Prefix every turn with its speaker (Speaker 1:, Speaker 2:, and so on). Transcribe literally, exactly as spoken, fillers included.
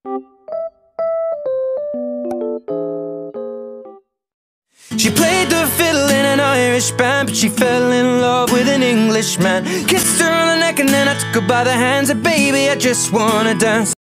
Speaker 1: She played the fiddle in an Irish band, but she fell in love with an Englishman. Kissed her on the neck and then I took her by the hands, and baby, I just wanna dance.